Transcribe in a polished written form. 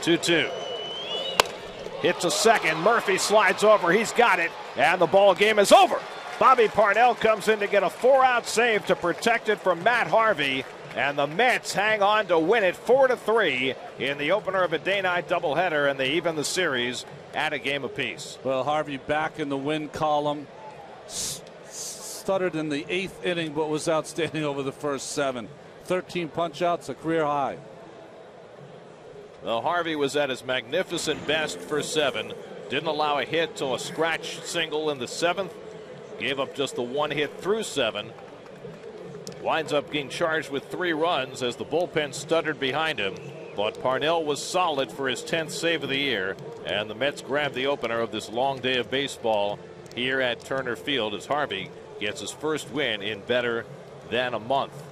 2-2. Hit to second. Murphy slides over. He's got it. And the ball game is over. Bobby Parnell comes in to get a 4-out save to protect it from Matt Harvey. And the Mets hang on to win it 4-3 in the opener of a day-night doubleheader, and they even the series at a game apiece. Well, Harvey back in the win column. Stuttered in the 8th inning, but was outstanding over the first 7. 13 punch-outs, a career high. Well, Harvey was at his magnificent best for 7. Didn't allow a hit till a scratch single in the 7th. Gave up just the 1 hit through 7. Winds up being charged with 3 runs as the bullpen stuttered behind him. But Parnell was solid for his 10th save of the year. And the Mets grabbed the opener of this long day of baseball here at Turner Field as Harvey gets his first win in better than a month.